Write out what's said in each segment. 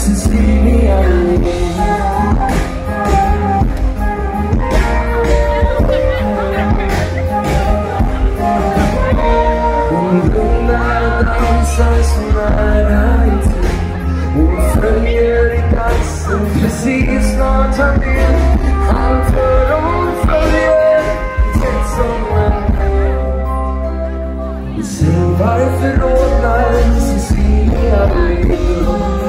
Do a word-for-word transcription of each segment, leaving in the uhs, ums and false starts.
Cecilia Lind. Hon blundar, dansar så nära i tid. Hon följer i dansen, precis snart han vill. Han för hon följer, tätt som en vän. Säg varför rådnar Cecilia Lind.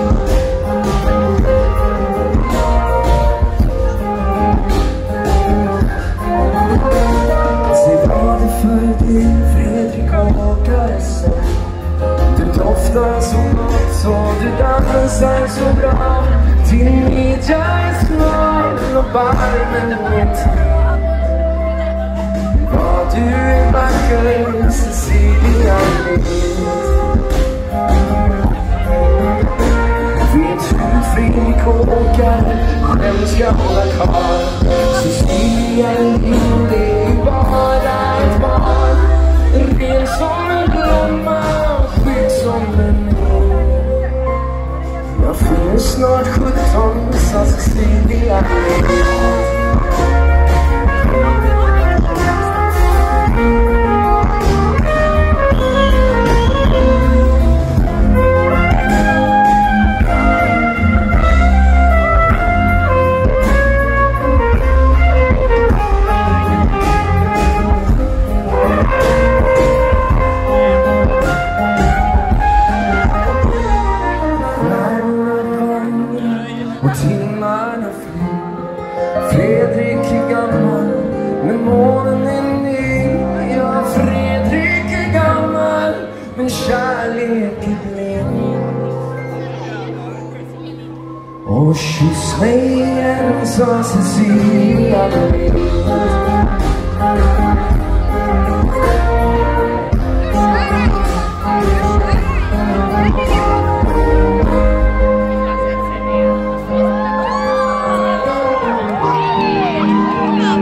Säg vad det för dig, Fredrik Åkare. Du doftar så gott och du dansar så bra. Till midja är smal och barmen är tam. Vad du är vacker, Cecilia Lind. Vet hur Fredrik Åkare själv ska hålla kvar. Cecilia Lind är ju bara ett barn. Ren som en blomma, skygg som en vår. Jag fyller snart sjutton, sa Cecilia Lind. Och timmarna flyr. Fredrik är gammal, men månen är ny. Ja, Fredrik är gammal, men kärlek är blind. Och kyss mig igen, sa Cecilia Lind.